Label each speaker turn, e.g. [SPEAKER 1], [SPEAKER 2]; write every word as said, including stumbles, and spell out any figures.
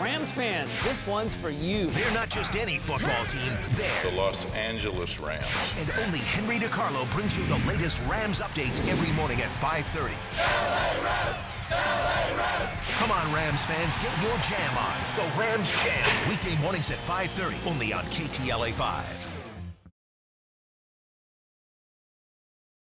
[SPEAKER 1] Rams fans, this one's for you.
[SPEAKER 2] They're not just any football team, they're
[SPEAKER 3] the Los Angeles Rams.
[SPEAKER 2] And only Henry DiCarlo brings you the latest Rams updates every morning at five thirty. Come on, Rams fans, get your jam on. The Rams Jam, weekday mornings at five thirty, only on K T L A five.